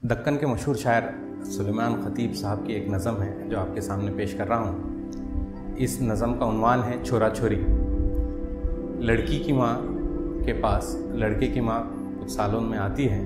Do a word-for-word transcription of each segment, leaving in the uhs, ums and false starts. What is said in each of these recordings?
दक्कन के मशहूर शायर सुलेमान खतीब साहब की एक नज़म है जो आपके सामने पेश कर रहा हूँ। इस नज़म का उन्वान है छोरा छोरी। लड़की की माँ के पास लड़के की माँ कुछ सालों में आती है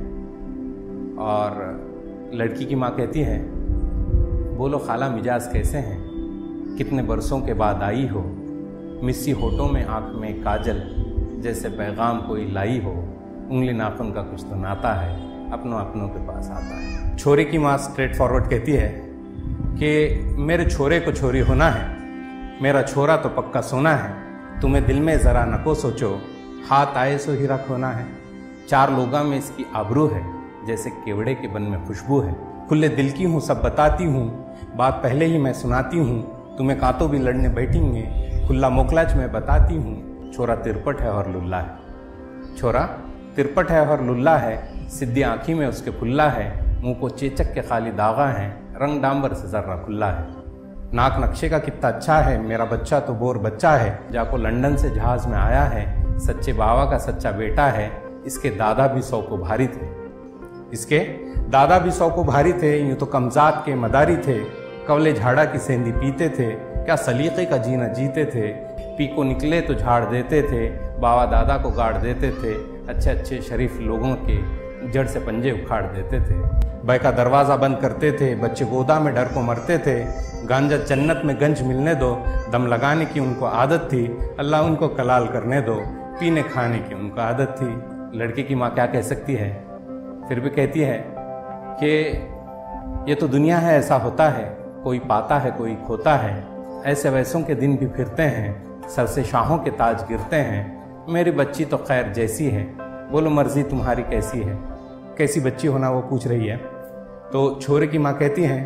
और लड़की की माँ कहती है, बोलो खाला मिजाज कैसे हैं, कितने बरसों के बाद आई हो, मिस्सी होठों में आँख में काजल, जैसे पैगाम कोई लाई हो, उंगली नाखून का कुछ तो नाता है, अपनों अपनों के पास आता है। छोरे की माँ स्ट्रेट फॉरवर्ड कहती है कि मेरे छोरे को छोरी होना है, मेरा छोरा तो पक्का सोना है, तुम्हें दिल में ज़रा नको सोचो, हाथ आए सो हीरा खोना है। चार लोगा में इसकी आबरू है, जैसे केवड़े के बन में खुशबू है, खुले दिल की हूँ सब बताती हूँ, बात पहले ही मैं सुनाती हूँ, तुम्हें कांतों भी लड़ने बैठेंगे, खुला मोकलाच मैं बताती हूँ, छोरा तिरपट है और लुल्ला है। छोरा तिरपट है और लुल्ला है, सिद्धी आँखी में उसके फुल्ला है, मुंह को चेचक के खाली दागा है, रंग डांबर से जर्रा खुल्ला है। नाक नक्शे का कितना अच्छा है, मेरा बच्चा तो बोर बच्चा है, जाको लंदन से जहाज में आया है, सच्चे बाबा का सच्चा बेटा है, इसके दादा भी सौ को भारी थे, इसके दादा भी सौ को भारी थे, यूं तो कमजात के मदारी थे, कवले झाड़ा की सेंधी पीते थे, क्या सलीके का जीना जीते थे, पी को निकले तो झाड़ देते थे, बाबा दादा को गाड़ देते थे, अच्छे अच्छे शरीफ लोगों के जड़ से पंजे उखाड़ देते थे, बै का दरवाज़ा बंद करते थे, बच्चे गोदा में डर को मरते थे, गांजा जन्नत में गंज मिलने दो, दम लगाने की उनको आदत थी, अल्लाह उनको कलाल करने दो, पीने खाने की उनको आदत थी। लड़के की माँ क्या कह सकती है, फिर भी कहती है कि ये तो दुनिया है, ऐसा होता है, कोई पाता है कोई खोता है, ऐसे वैसों के दिन भी फिरते हैं, सर से शाहों के ताज गिरते हैं, मेरी बच्ची तो खैर जैसी है, बोलो मर्जी तुम्हारी कैसी है। कैसी बच्ची होना वो पूछ रही है। तो छोरे की माँ कहती हैं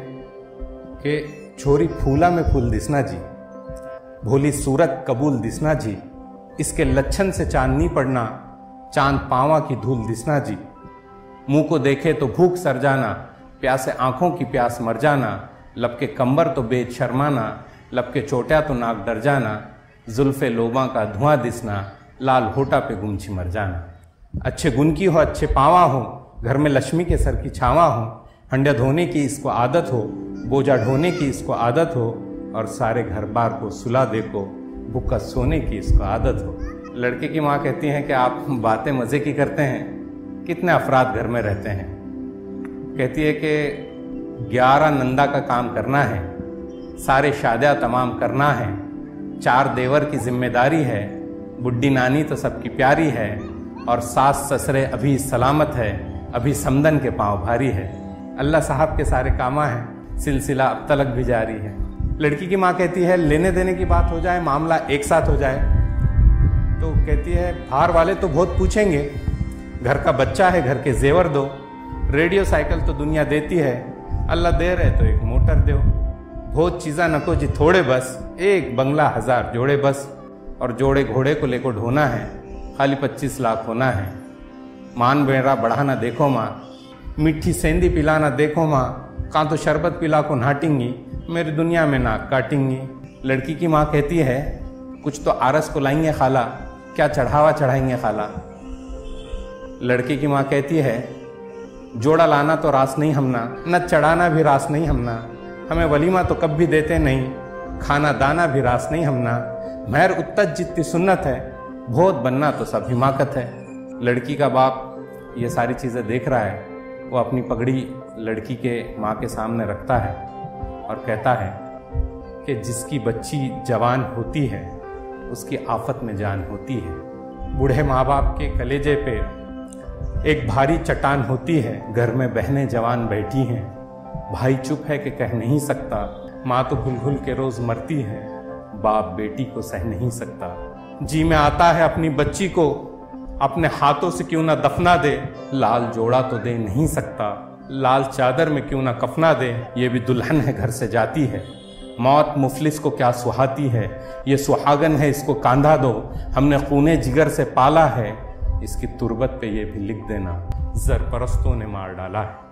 कि छोरी फूला में फूल दिसना जी, भोली सूरत कबूल दिसना जी, इसके लच्छन से चांदनी पड़ना, चांद पावा की धूल दिसना जी, मुंह को देखे तो भूख सर जाना, प्यासे आंखों की प्यास मर जाना, लब के कंबर तो बेद शर्माना, लब के चोटिया तो नाक डर जाना, जुल्फे लोबा का धुआं दिसना, लाल होठा पे गुमछी मर जाना। अच्छे गुण की हो अच्छे पावा हो, घर में लक्ष्मी के सर की छावा हो, हंडिया धोने की इसको आदत हो, बोझा ढोने की इसको आदत हो, और सारे घर बार को सुला दे को बुक्का सोने की इसको आदत हो। लड़के की माँ कहती हैं कि आप बातें मज़े की करते हैं, कितने अफराद घर में रहते हैं। कहती है कि ग्यारह नंदा का काम करना है, सारे शादियाँ तमाम करना है, चार देवर की जिम्मेदारी है, बुड्ढी नानी तो सबकी प्यारी है, और सास ससुरे अभी सलामत है, अभी समदन के पांव भारी है। अल्लाह साहब के सारे कामा हैं, सिलसिला अब तलक भी जारी है। लड़की की माँ कहती है लेने देने की बात हो जाए, मामला एक साथ हो जाए, तो कहती है बाहर वाले तो बहुत पूछेंगे, घर का बच्चा है घर के जेवर दो, रेडियो साइकिल तो दुनिया देती है, अल्लाह दे रहे तो एक मोटर दो, बहुत चीज़ा नको जी थोड़े बस, एक बंगला हजार जोड़े बस, और जोड़े घोड़े को लेकर ढोना है, खाली पच्चीस लाख होना है। मान बेड़ा बढ़ाना देखो माँ, मिट्टी सेंधी पिलाना देखो माँ, कां तो शरबत पिला को नाटेंगी, मेरी दुनिया में नाक काटेंगी। लड़की की माँ कहती है कुछ तो आरस को लाएंगे खाला, क्या चढ़ावा चढ़ाएंगे खाला। लड़के की माँ कहती है जोड़ा लाना तो रास नहीं हमना, न चढ़ाना भी रास नहीं हमना, हमें वलीमा तो कब भी देते नहीं, खाना दाना भी रास नहीं हमना, महर उत्तज जितनी सुन्नत है, बहुत बनना तो सब हिमाकत है। लड़की का बाप ये सारी चीज़ें देख रहा है, वो अपनी पगड़ी लड़की के माँ के सामने रखता है और कहता है कि जिसकी बच्ची जवान होती है उसकी आफत में जान होती है। बूढ़े माँ बाप के कलेजे पे एक भारी चट्टान होती है, घर में बहनें जवान बैठी हैं, भाई चुप है कि कह नहीं सकता, माँ तो घुल घुल के रोज़ मरती है, बाप बेटी को सह नहीं सकता। जी में आता है अपनी बच्ची को अपने हाथों से क्यों ना दफना दे, लाल जोड़ा तो दे नहीं सकता, लाल चादर में क्यों ना कफना दे, ये भी दुल्हन है घर से जाती है, मौत मुफलिस को क्या सुहाती है, ये सुहागन है इसको कांधा दो, हमने खूने जिगर से पाला है, इसकी तुरबत पे ये भी लिख देना, जर परस्तों ने मार डाला है।